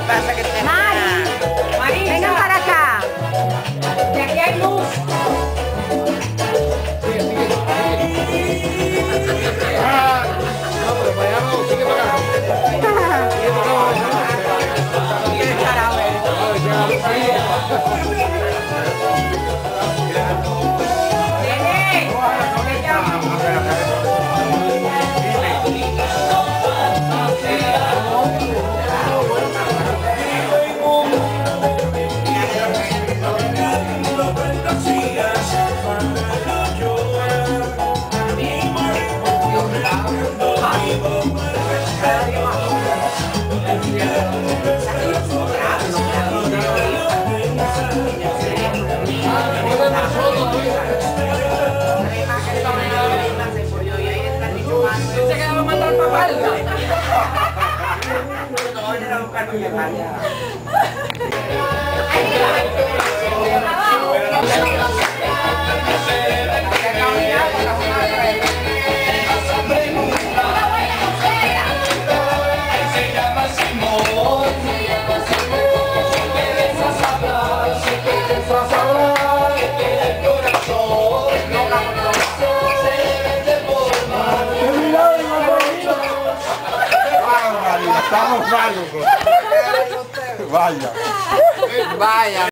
pasa que te... Mari, vengan para acá. De aquí hay luz. No, pero para allá no, sigue para acá. Se quedaba matar papá. No, era a buscar mi Estamos malos. Vaya. Vaya.